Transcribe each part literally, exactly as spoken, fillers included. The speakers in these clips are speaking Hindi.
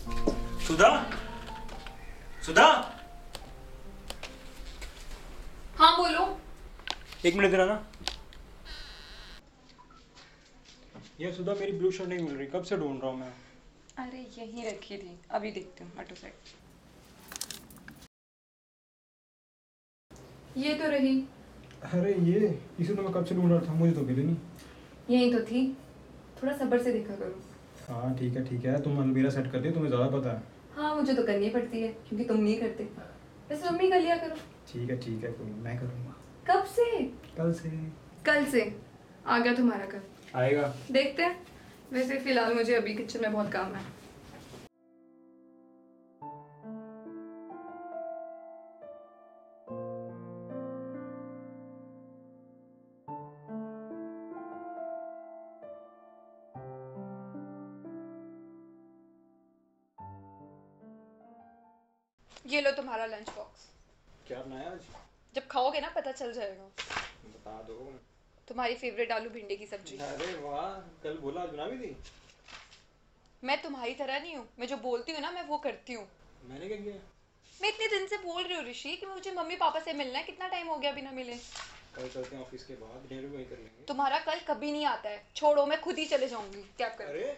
सुधा, सुधा। हाँ बोलो। एक मिनट देना ना। यार सुधा, मेरी ब्लू शर्ट नहीं मिल रही, कब से ढूंढ रहा हूँ मैं। अरे यहीं रखी थी, अभी देखती हूँ। Auto side. ये तो रही। अरे ये इसे तो मैं कब से ढूंढ रहा था, मुझे तो मिली नहीं। यहीं तो थी, थोड़ा सब्र से देखा करो। हाँ ठीक है ठीक है, तुम अलमीरा सेट करती हो, तुम्हें ज़्यादा पता है। हाँ मुझे तो करनी पड़ती है क्योंकि तुम नहीं करते। वैसे मम्मी कर लिया करो। ठीक है ठीक है, कोई नहीं, मैं करूँगा। कब से? कल से। कल से आ गया तुम्हारा कल। आएगा। देखते हैं। वैसे फिलहाल मुझे अभी किचन में बहुत काम है। ये लो तुम्हारा लंच बॉक्स। क्या बनाया आज? जब खाओगे ना पता चल जाएगा। बता दो। तुम्हारी फेवरेट आलू भिंडी की सब्जी। अरे वाह, कल बोला आज बना भी थी। मैं तुम्हारी तरह नहीं हूँ, मैं जो बोलती हूँ ना मैं वो करती हूँ। मैंने क्या किया? मैं इतने दिन से बोल रही हूँ ऋषि कि मुझे मम्मी पापा से मिलना है, कितना टाइम हो गया बिना मिले। कल चलते हैं ऑफिस के बाद, डिनर भी वहीं कर लेंगे। तुम्हारा कल कभी नहीं आता है, छोड़ो मैं खुद ही चले जाऊंगी। क्या कर? अरे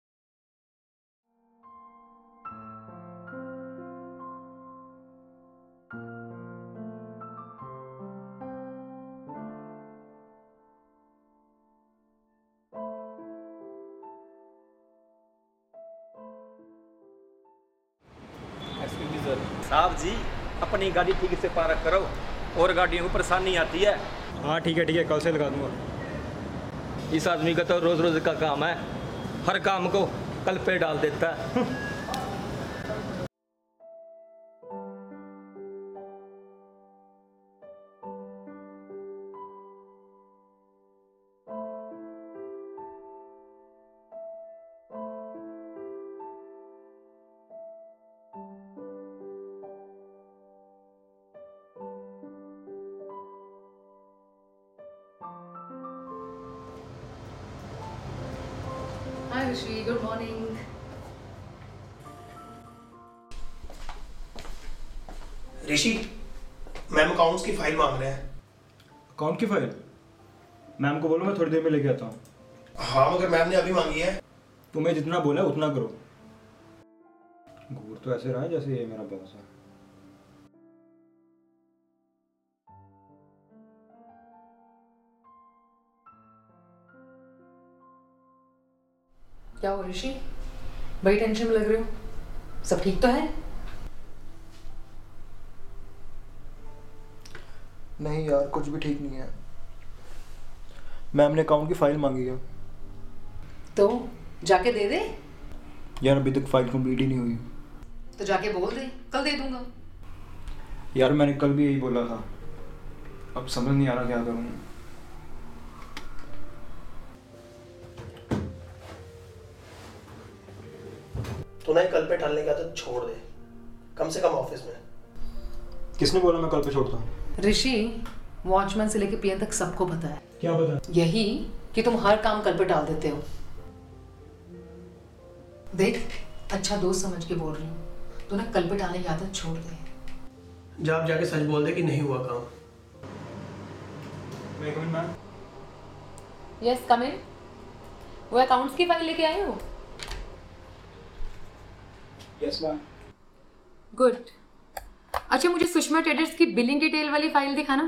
साहब जी, अपनी गाड़ी ठीक से पार्क करो और गाड़ियों को परेशानी आती है। हाँ ठीक है ठीक है, कल से लगा दूंगा। इस आदमी का तो रोज रोज का काम है, हर काम को कल पे डाल देता है। Hi Rishi, good morning. Rishi, ma'am accounts की फाइल मांग रहे हैं। अकाउंट की फाइल? मैम को बोलो मैं थोड़ी देर में लेके आता हूँ। हाँ मगर मैम ने अभी मांगी है। तुम्हें जितना बोला है उतना करो। घूर तो ऐसे रहा है जैसे ये मेरा बॉस है। क्या हो ऋषि, बड़ी टेंशन में लग रहे हो? सब ठीक तो है? नहीं यार, कुछ भी ठीक नहीं है। मैम ने अकाउंट की फाइल मांगी है। तो जाके दे दे। यार अभी तक फाइल कंप्लीट ही नहीं हुई। तो जाके बोल दे, कल दे दूंगा। यार मैंने कल भी यही बोला था, अब समझ नहीं आ रहा क्या करूँ। तू ना कल पे टालने का तो छोड़ दे, कम से कम ऑफिस में। किसने बोला मैं कल पे छोड़ता हूँ? ऋषि, वॉचमैन से लेके पीएन तक सबको पता है। क्या पता? यही कि तुम हर काम कल पे टाल देते हो। देख, अच्छा दोस्त समझ के बोल रही हूँ, तो ना कल पे टालने की आदत छोड़ दे। जब जाके सच बोल दे कि नहीं हुआ काम। मैं coming ma'am. Yes come in. वो अकाउंट्स की फाइल लेके आए हो? Yes ma'am. गुड। अच्छा मुझे सुषमा ट्रेडर्स की बिलिंग डिटेल वाली फाइल दिखाना।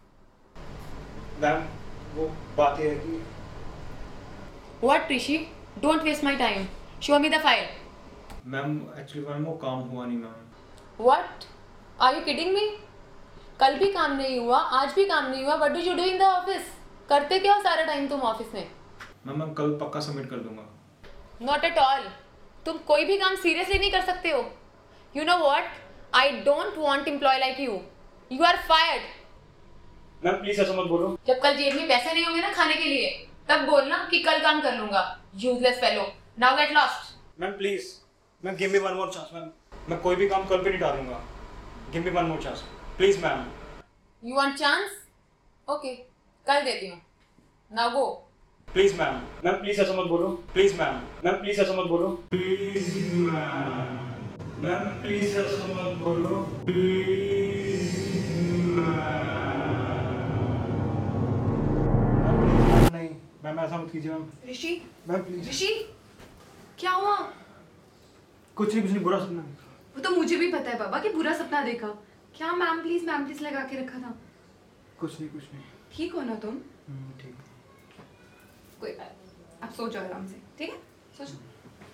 मैम वो बात ये है कि what Rishi, don't waste my time, show me the file. Ma'am actually ma'am वो काम हुआ नहीं ma'am. What, are you kidding me? कल भी काम नहीं हुआ, आज भी काम नहीं हुआ। What do you do in the office? करते क्या हो सारा टाइम तुम ऑफिस में? मैम मैं कल पक्का सबमिट कर दूंगा। Not at all. तुम कोई भी काम सीरियसली नहीं कर सकते हो। You know what, I don't want employ like you. You are fired. Ma'am please ऐसा मत बोलो। जब कल जेब में पैसे नहीं होंगे ना खाने के लिए, तब बोलना कि कल काम कर लूंगा। Useless fellow, now get lost. Ma'am please, ma'am give me one more chance ma'am. मैं कोई भी काम कल पे नहीं डालूंगा। Give me one more chance please ma'am. You want chance? Okay, कल देती हूँ। Now go. Please ma'am. Ma'am please ऐसा मत बोलो। Please ma'am. मैम प्लीज ऐसा मत बोलो। Please ma'am. मैम प्लीज ऐसा मत बोलो प्लीज। नहीं मैम ऐसा मत कीजिए ma'am. Rishi ma'am please. Rishi क्या हुआ? कुछ नहीं कुछ नहीं, बुरा सपना। वो तो मुझे भी पता है बाबा कि बुरा सपना देखा। क्या मैम प्लीज मैम प्लीज लगा के रखा था? कुछ नहीं कुछ नहीं। ठीक हो ना तुम? हम्म, ठीक। कोई बात नहीं। आप सो जाओ आराम से, ठीक है? सो जाओ।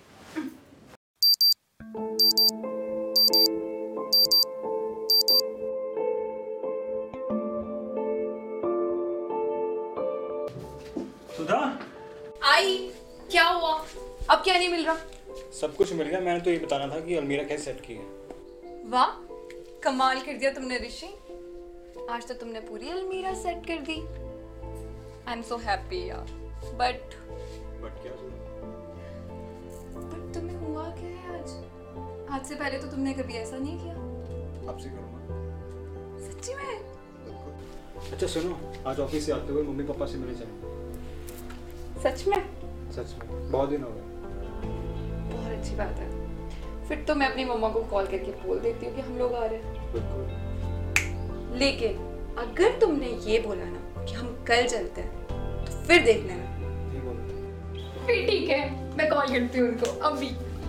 सुधा आई क्या हुआ? अब क्या नहीं मिल रहा? सब कुछ मिल गया, मैंने तो ये बताना था कि अलमीरा कैसे सेट की है। वाह कमाल कर दिया तुमने ऋषि। आज तो तुमने पूरी अलमीरा सेट कर दी। आई एम सो हैप्पी यार। बट बट क्या सुधा? बट तुम्हें हुआ क्या है आज? आज से पहले तो तुमने कभी ऐसा नहीं किया। आपसे करूँगा। सच्ची में? अच्छा सुनो, आज ऑफिस से आते हुए मम्मी पापा से मिले जाएंगे। सच में? सच में बहुत दिन हो गए। बहुत अच्छी बात है। फिर तो मैं अपनी मम्मा को कॉल करके बोल देती हूँ कि हम लोग आ रहे हैं। बिल्कुल। लेकिन अगर तुमने ये बोला ना कि हम कल चलते हैं तो फिर देख लेना। नहीं बोलो। फिर ठीक है, मैं कॉल करती हूँ उनको अभी।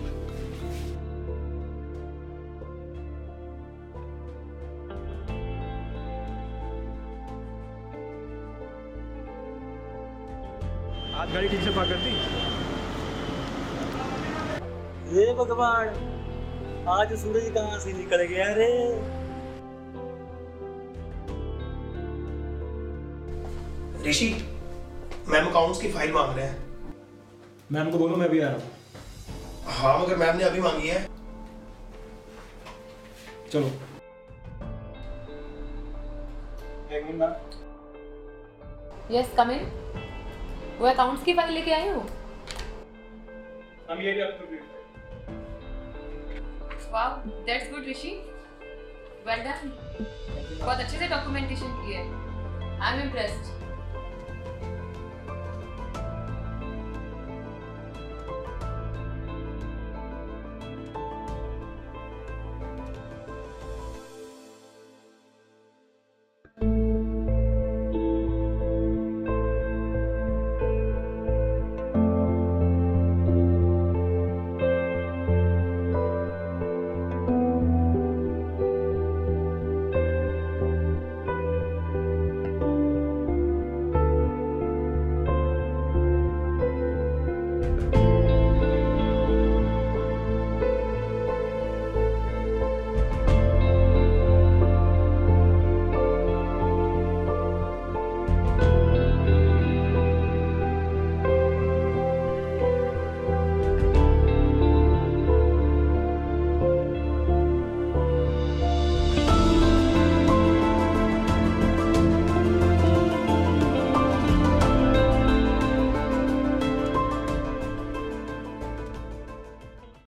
आज गाड़ी ठीक से पार्क कर दी? हे भगवान, आज सूरज कहाँ से निकल गया रे। ऋषि, मैम अकाउंट्स की फाइल मांग रहे हैं। मैम को बोलो मैं भी आ रहा हूँ। हाँ मगर मैम ने अभी मांगी है। चलो। एक minute ma'am. Yes come in. वो अकाउंट्स की फाइल लेके आए हो? हम ये भी आपको भी। वाह that's good Rishi. Well done. बहुत अच्छे से डॉक्यूमेंटेशन की है। I am impressed.